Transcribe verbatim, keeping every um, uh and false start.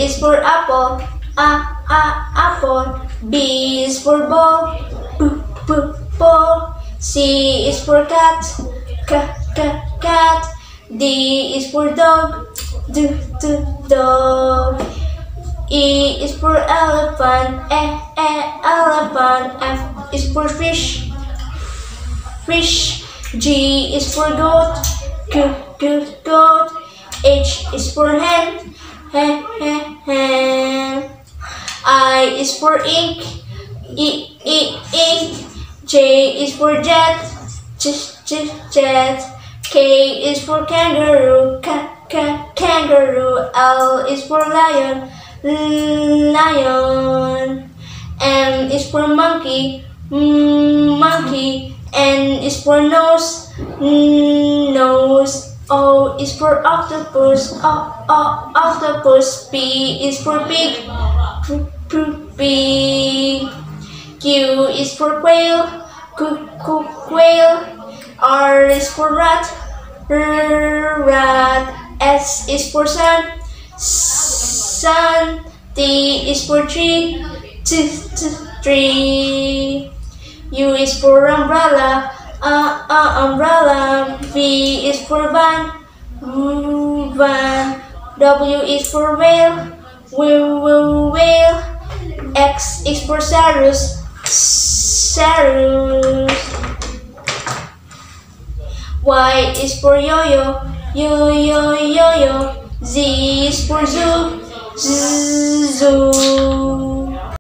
is for apple, a a apple. B is for ball, b b ball. C is for cat, c c cat. D is for dog, d d dog. E is for elephant, e e elephant. F is for fish, fish. G is for goat, g g goat. H is for hen, hen hen hen. I is for ink, e e ink. J is for jet, j j jet. K is for kangaroo, k k kangaroo. L is for lion, lion. M is for monkey, monkey. N is for nose, nose. O is for octopus, o o octopus. P is for pig, p p pig. Q is for quail, q q quail. R is for rat, r rat. S is for sun, sun. T is for tree, t t tree. U is for umbrella, uh, uh, umbrella. V is for van, van. W is for whale, whale, whale. X is for Sarus, Sarus. Y is for yo-yo, yo-yo, yo-yo. Z is for zoo, zoo.